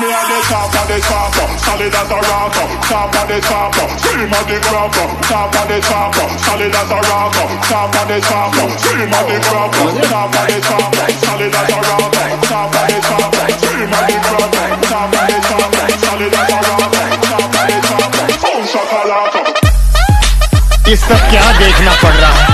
me at the top of the chopper, solid as a rocker. Top of the chopper, scream at the grabber. Top of the chopper, solid as a rocker. Top of the chopper, scream at the grabber. Top of the chopper, solid as a rocker. Top of the chopper, scream at the grabber. Top of the chopper, solid as a rocker. Top of the chopper, boom shakalaka. ये सब क्या देखना पड़ रहा है?